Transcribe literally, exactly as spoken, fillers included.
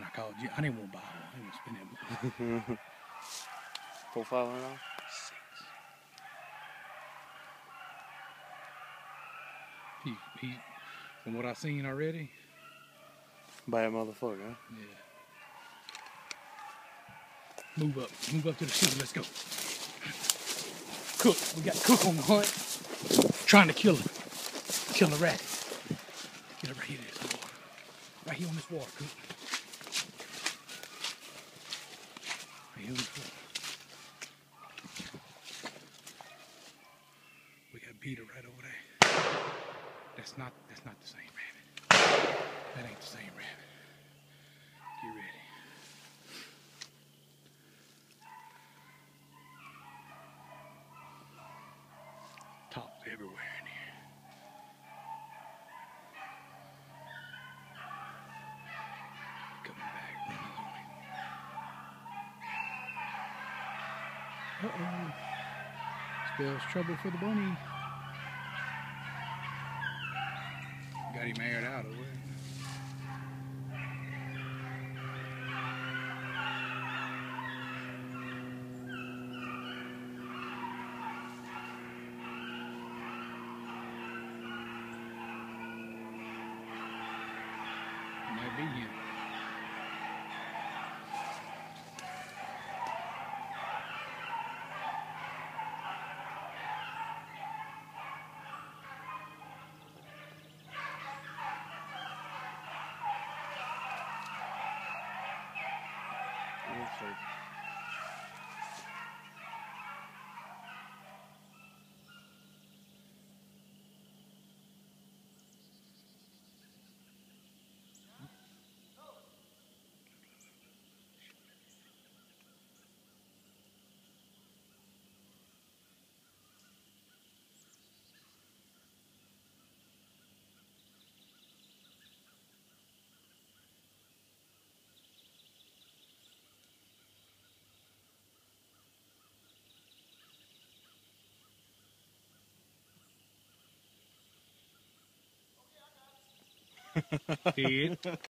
I called you. I didn't want to buy one. I didn't want to spend that money. Four, five hundred dollars? Six. He, he, from what I've seen already. Bad motherfucker, huh? Yeah. Move up. Move up to the shooter. Let's go. Cook. We got Cook on the hunt. Trying to kill him. Kill the rat. Get it right here. This water. Right here on this water, Cook. Right here on this water. We got Peter right over there. That's not that's not the same rabbit. That ain't the same rabbit. Get ready. Tops everywhere in here. Coming back, running on me. Uh-oh. Spells trouble for the bunny. Got him aired out over there. Might be him. We'll see. Did.